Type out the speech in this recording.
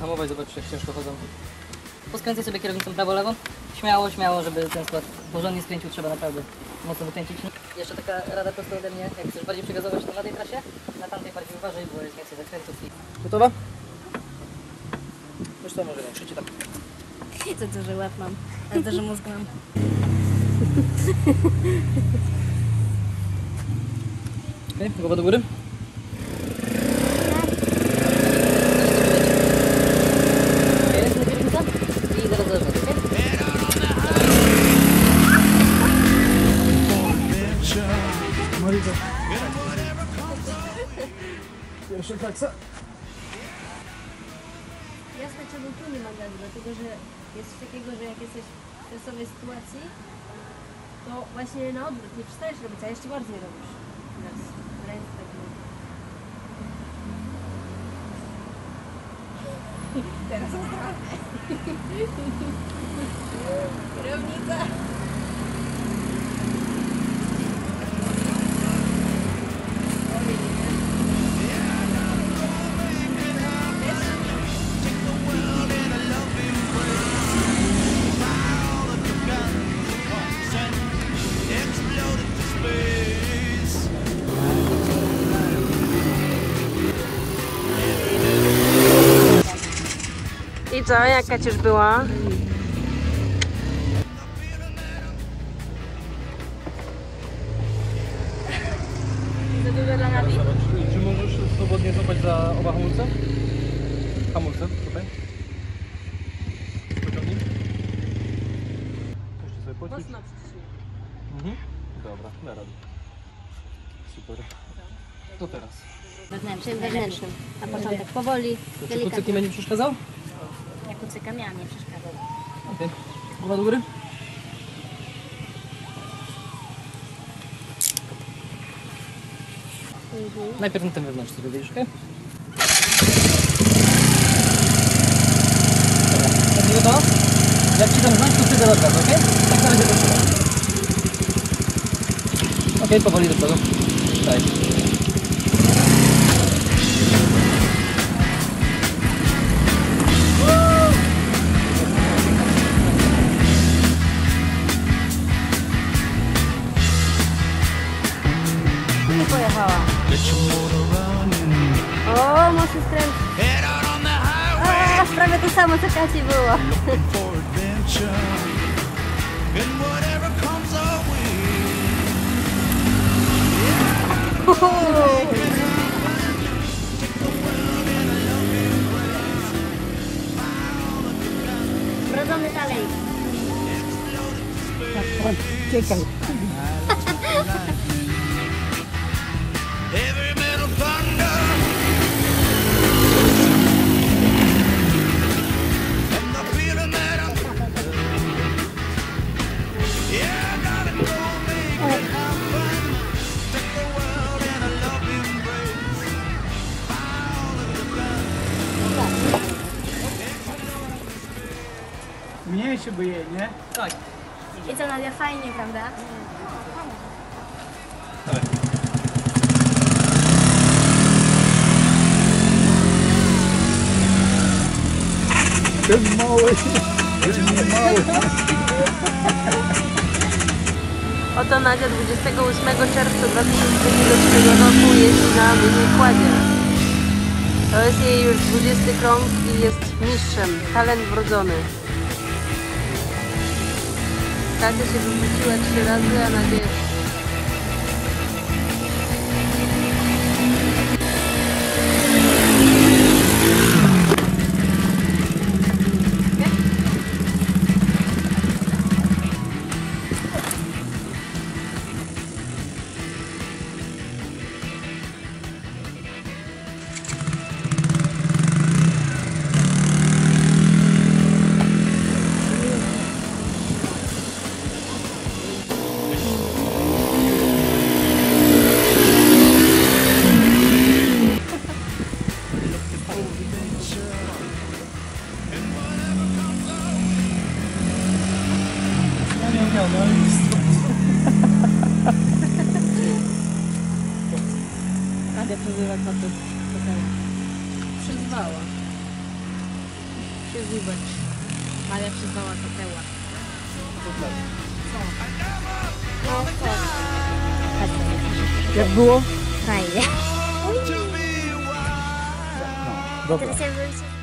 zahamować, zobaczysz jak ciężko chodzą. Poskręcaj sobie kierownicą prawo-lewo. Śmiało, śmiało, żeby ten skład porządnie skręcił, trzeba naprawdę mocno wykręcić. Jeszcze taka rada prosto ode mnie, jak chcesz bardziej przygazować to na tej trasie, na tamtej bardziej uważaj, bo jest więcej zakrętów. Gotowa? Już to może większy, tak. To, że łeb mam, ale to, że mózg mam. Okej, głowa do góry. Jest na kierownica i zaraz zależność, okej? Pierwsza taksa. Jasne, czemu tu nie ma gazu, dlatego że jest coś takiego, że jak jesteś w stresowej sytuacji, to właśnie na odwrót, nie przestajesz robić, a jeszcze bardziej robisz. Teraz ręce tak mówię. Teraz ostrożnie. Kierownica. I co, jaka ciuż była? Za dużo dla Nabi? Czy możesz swobodnie złapać za oba hamulce? Hamulce, tutaj. Pociągnij. Puśćcie sobie pocisk. Mocno przyciśnij. Dobra, na radę. Super. To teraz. Wewnętrznym, wewnętrznym. Na początek powoli, Czy delikatnie. kucyk nie będzie przeszkadzał? Jak kucyka miała, nie przeszkadzał. Okej. Głowa do góry. Najpierw na ten wewnętrzny sobie wyjdziesz, okej? Dobra, tak gotowa? Jak ci tam znać, to przyjdę do gazu, okej? Tak na razie to trzeba. Okej, powoli do przodu. Daj. Nie pojechała. O, muszę skręcić. A, prawie to samo co Kasi było. Wrodzony dalej. Czekaj. Mnie się boję, nie? Tak. I co, Nadia, fajnie, prawda? Ten mały, ten mały. Oto Nadia 28 czerwca 2008 roku jeździ na mini-kładzie. To jest jej już 20 krąg i jest mistrzem. Talent wrodzony. Kasia się wywróciła 3 razy, a Nadia Nadia przeżywa koty. Przyzwała. się zjebać. Maria przyznała to teła. No to. Jak było? Fajnie. Dobra. Teraz ja bym się